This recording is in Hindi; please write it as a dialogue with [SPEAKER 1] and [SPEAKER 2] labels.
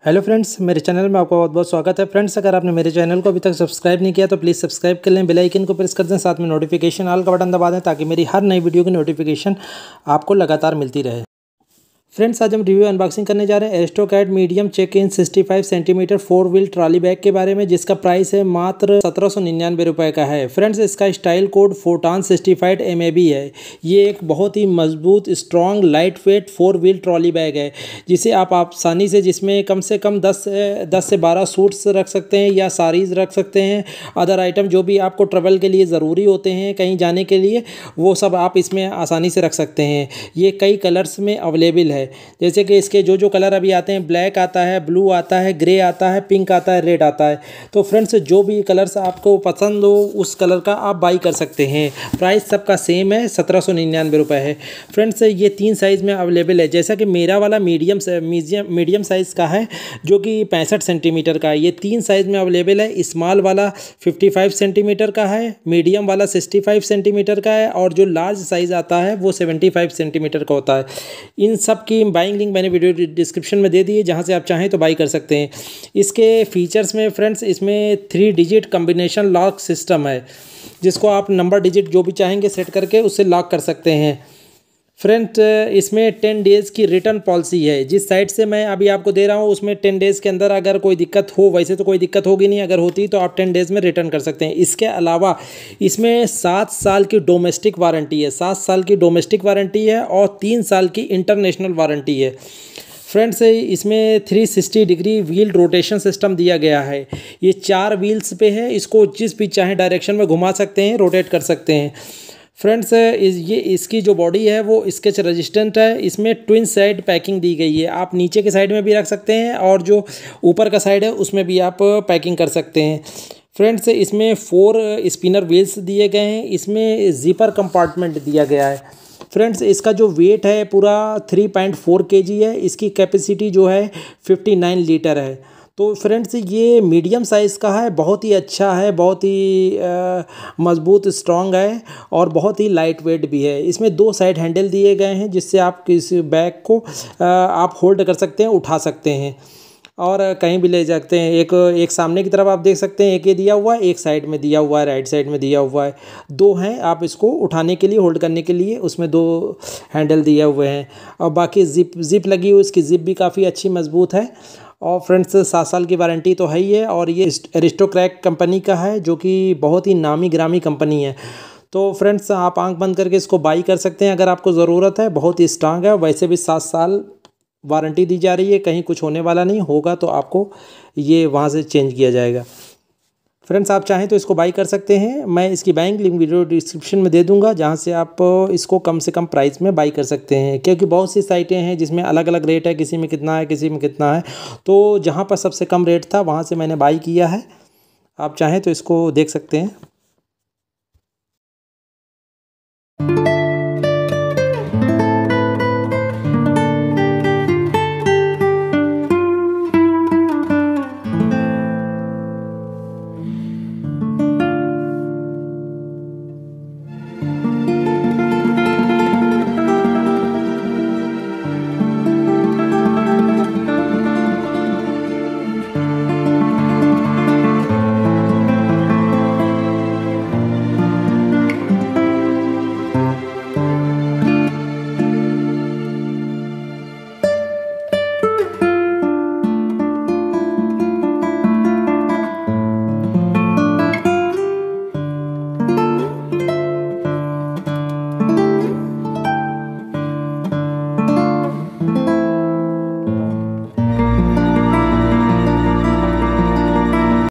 [SPEAKER 1] हेलो फ्रेंड्स, मेरे चैनल में आपका बहुत बहुत स्वागत है। फ्रेंड्स, अगर आपने मेरे चैनल को अभी तक सब्सक्राइब नहीं किया तो प्लीज़ सब्सक्राइब कर लें, बेल आइकन को प्रेस कर दें, साथ में नोटिफिकेशन ऑल का बटन दबा दें ताकि मेरी हर नई वीडियो की नोटिफिकेशन आपको लगातार मिलती रहे। फ्रेंड्स, आज हम रिव्यू अनबॉक्सिंग करने जा रहे हैं Aristocrat medium check in 65 centimetre 4 wheel trolley bag के बारे में, जिसका प्राइस है मात्र 1799 रुपये का है। फ्रेंड्स, इसका स्टाइल कोड फोटान 65 MAB है। ये एक बहुत ही मजबूत, strong, light weight 4 wheel trolley bag है, जिसे आप आसानी से कम 10 से 12 सूट्स रख सकते हैं या साड़ीज़ रख सकते हैं। अदर आइटम जो भी आपको ट्रैवल के लिए ज़रूरी होते हैं कहीं जाने के लिए, वो सब आप इसमें आसानी से रख सकते हैं। ये कई कलर्स में अवेलेबल है, जैसे कि इसके जो कलर अभी आते हैं, ब्लैक आता है, ब्लू आता है, ग्रे आता है, पिंक आता है, रेड आता है। तो फ्रेंड्स, जो भी कलर्स आपको पसंद हो उस कलर का आप बाई कर सकते हैं। प्राइस सबका सेम है, 1799 रुपये है। फ्रेंड्स, ये 3 साइज़ में अवेलेबल है, जैसा कि मेरा वाला मीडियम साइज़ का है जो कि 65 सेंटीमीटर का है। ये 3 साइज़ में अवेलेबल है। स्मॉल वाला 55 सेंटीमीटर का है, मीडियम वाला 65 सेंटीमीटर का है, और जो लार्ज साइज़ आता है वो 75 सेंटीमीटर का होता है। इन सब की बाइंग लिंक मैंने वीडियो डिस्क्रिप्शन में दे दी है, जहाँ से आप चाहें तो बाई कर सकते हैं। इसके फीचर्स में फ्रेंड्स, इसमें 3 डिजिट कम्बिनेशन लॉक सिस्टम है, जिसको आप नंबर डिजिट जो भी चाहेंगे सेट करके उससे लॉक कर सकते हैं। फ्रेंड, इसमें 10 डेज़ की रिटर्न पॉलिसी है। जिस साइट से मैं अभी आपको दे रहा हूँ उसमें 10 डेज़ के अंदर अगर कोई दिक्कत हो, वैसे तो कोई दिक्कत होगी नहीं, अगर होती तो आप 10 डेज़ में रिटर्न कर सकते हैं। इसके अलावा इसमें 7 साल की डोमेस्टिक वारंटी है, 7 साल की डोमेस्टिक वारंटी है और 3 साल की इंटरनेशनल वारंटी है। फ्रेंड्स, इसमें 360 डिग्री व्हील रोटेशन सिस्टम दिया गया है। ये 4 व्हील्स पे है, इसको जिस भी चाहें डायरेक्शन में घुमा सकते हैं, रोटेट कर सकते हैं। फ्रेंड्स, इसकी जो बॉडी है वो स्केच रेजिस्टेंट है। इसमें ट्विन साइड पैकिंग दी गई है, आप नीचे के साइड में भी रख सकते हैं और जो ऊपर का साइड है उसमें भी आप पैकिंग कर सकते हैं। फ्रेंड्स, इसमें 4 स्पिनर व्हील्स दिए गए हैं। इसमें ज़िपर कंपार्टमेंट दिया गया है। फ्रेंड्स, इसका जो वेट है पूरा 3.4 kg है। इसकी कैपेसिटी जो है 59 लीटर है। तो फ्रेंड्स, ये मीडियम साइज़ का है, बहुत ही अच्छा है, बहुत ही मजबूत, स्ट्रॉन्ग है और बहुत ही लाइट वेट भी है। इसमें 2 साइड हैंडल दिए गए हैं, जिससे आप किसी बैग को आप होल्ड कर सकते हैं, उठा सकते हैं और कहीं भी ले सकते हैं। एक सामने की तरफ आप देख सकते हैं, एक ये दिया हुआ है, एक साइड में दिया हुआ है, राइट साइड में दिया हुआ है। 2 हैं, आप इसको उठाने के लिए, होल्ड करने के लिए उसमें 2 हैंडल दिए हुए हैं। और बाकी जिप लगी हुई, इसकी जिप भी काफ़ी अच्छी मजबूत है। और फ्रेंड्स, 7 साल की वारंटी तो है ही है, और ये एरिस्टोक्रैट कंपनी का है, जो कि बहुत ही नामी गिरामी कंपनी है। तो फ्रेंड्स, आप आंख बंद करके इसको बाई कर सकते हैं अगर आपको ज़रूरत है। बहुत ही स्ट्रांग है, वैसे भी 7 साल वारंटी दी जा रही है, कहीं कुछ होने वाला नहीं होगा तो आपको ये वहाँ से चेंज किया जाएगा। फ्रेंड्स, आप चाहें तो इसको बाई कर सकते हैं। मैं इसकी बाइंग लिंक वीडियो डिस्क्रिप्शन में दे दूंगा, जहां से आप इसको कम से कम प्राइस में बाई कर सकते हैं, क्योंकि बहुत सी साइटें हैं जिसमें अलग अलग रेट है, किसी में कितना है, किसी में कितना है। तो जहां पर सबसे कम रेट था वहां से मैंने बाई किया है। आप चाहें तो इसको देख सकते हैं।